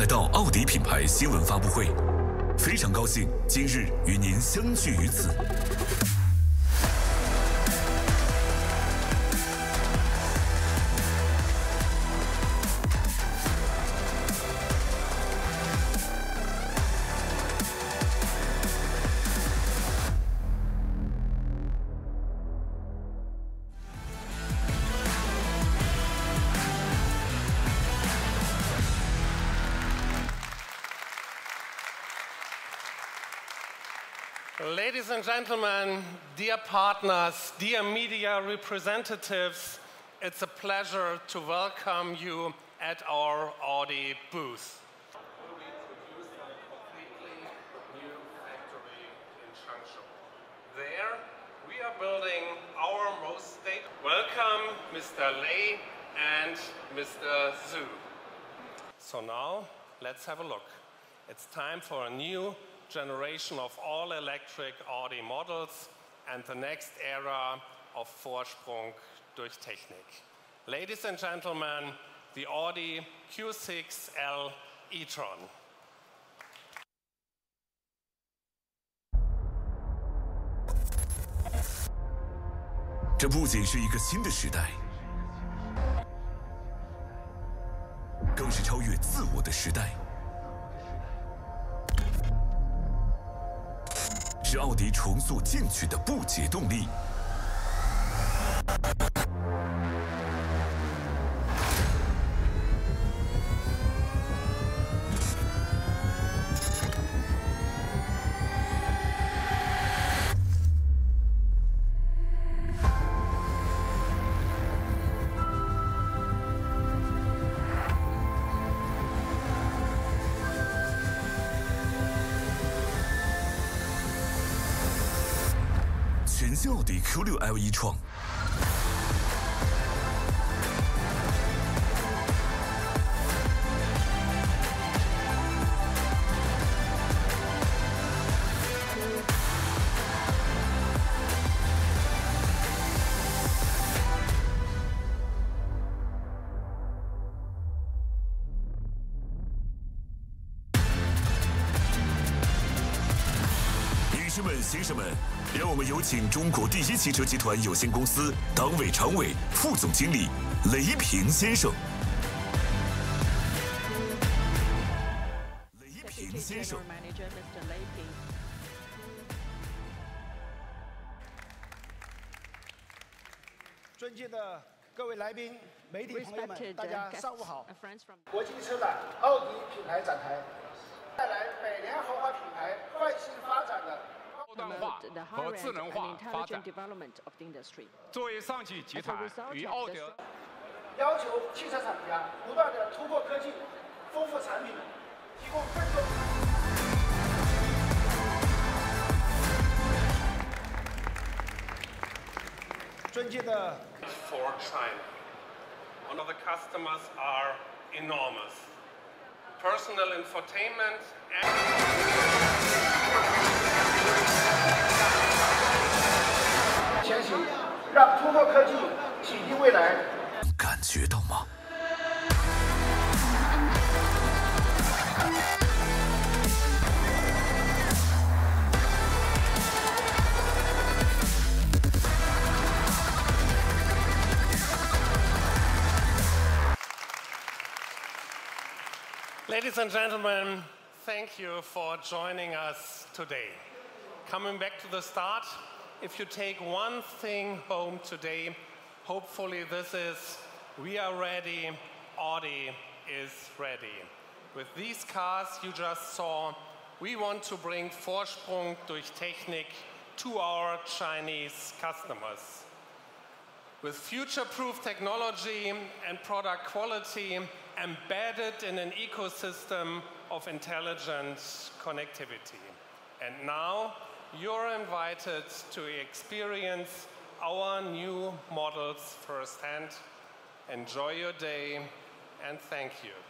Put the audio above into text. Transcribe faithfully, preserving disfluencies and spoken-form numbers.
来到奥迪品牌新闻发布会，非常高兴今日与您相聚于此。 Ladies and gentlemen, dear partners, dear media representatives, it's a pleasure to welcome you at our Audi booth. We'll be produced in a completely new factory in Changzhou. There, we are building our most state. Welcome, Mister Lei and Mister Zhu. So now, let's have a look. It's time for a new generation of all-electric Audi models and the next era of Vorsprung durch Technik. Ladies and gentlemen, the Audi Q six L e-tron. 这不仅是一个新的时代，更是超越自我的时代。 是奥迪重塑进取的不解动力。全新奥迪 Q 六 L e-tron。女士们、先生们。 让我们有请中国第一汽车集团有限公司党委常委、副总经理雷平先生。雷平先生。 尊敬的各位来宾、媒体朋友们，大家上午好。国际车展奥迪品牌展台，带来百年豪华品牌焕新发展的。 高端化和智能化发展。作为上汽集团与奥德， 要求汽车厂家不断的突破科技，丰富产品，提供更多。尊敬的。 For China, one of the customers are enormous. Personal infotainment and. 前行，让突破科技启迪未来。 感觉到吗？ Ladies and gentlemen, thank you for joining us today. Coming back to the start, if you take one thing home today, hopefully this is, we are ready, Audi is ready. With these cars you just saw, we want to bring Vorsprung durch Technik to our Chinese customers. With future-proof technology and product quality embedded in an ecosystem of intelligent connectivity. And now you're invited to experience our new models firsthand. Enjoy your day and thank you.